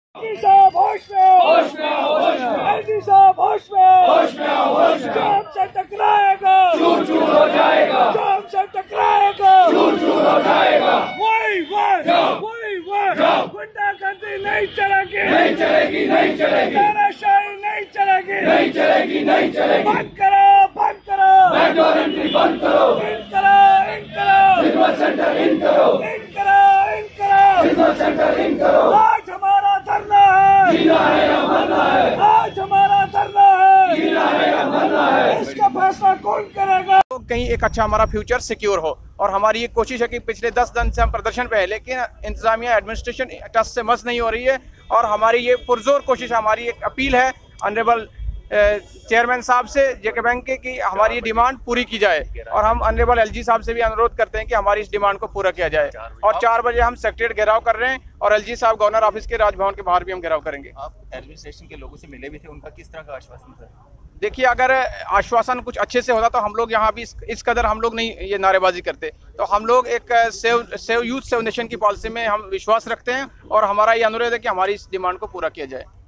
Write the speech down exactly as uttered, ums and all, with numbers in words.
LG साहब होश में आओ, होश में आओ, होश में आओ। एलजी साहब होश में आओ, होश में आओ, होश में आओ। जो हमसे टकराएगा चूर चूर हो जाएगा, जो हमसे टकराएगा चूर चूर हो जाएगा। वही वही जाओ, वही वही जाओ। गुंडागर्दी नहीं चलेगी, नहीं चलेगी, नहीं चलेगी, तानाशाही नहीं चलेगी, नहीं चलेगी, नहीं चलेगी। बंद करो बंद करो, बैकडोर एंट्री बंद करो, इन करो इन करो, खिदमत सेंटर इन करो, इन करो इन करो। खिदमत सेंटर इन करो। आज हमारा धरना है, जीना है या मरना है, आज हमारा धरना है, जीना है या मरना है। इसका फैसला कौन करेगा? तो कहीं एक अच्छा हमारा फ्यूचर सिक्योर हो। और हमारी ये कोशिश है कि पिछले दस दिन से हम प्रदर्शन पे है, लेकिन इंतजामिया एडमिनिस्ट्रेशन टस से मस नहीं हो रही है। और हमारी ये पुरजोर कोशिश, हमारी एक अपील है ऑनरेबल चेयरमैन साहब से जेके बैंक के कि हमारी ये डिमांड पूरी की जाए। और हम ऑनरेबल एलजी साहब से भी अनुरोध करते हैं कि हमारी इस डिमांड को पूरा किया जाए। और चार बजे हम सेक्रेटरीट घेराव कर रहे हैं और एलजी साहब गवर्नर ऑफिस के राजभवन के बाहर भी हम घेराव करेंगे। आप एडमिनिस्ट्रेशन के लोगों से मिले भी थे, उनका किस तरह का आश्वासन था? देखिए, अगर आश्वासन कुछ अच्छे से होता तो हम लोग यहाँ भी इस, इस कदर हम लोग नहीं ये नारेबाजी करते। तो हम लोग एक save save youth save nation की पॉलिसी में हम विश्वास रखते हैं और हमारा ये अनुरोध है कि हमारी इस डिमांड को पूरा किया जाए।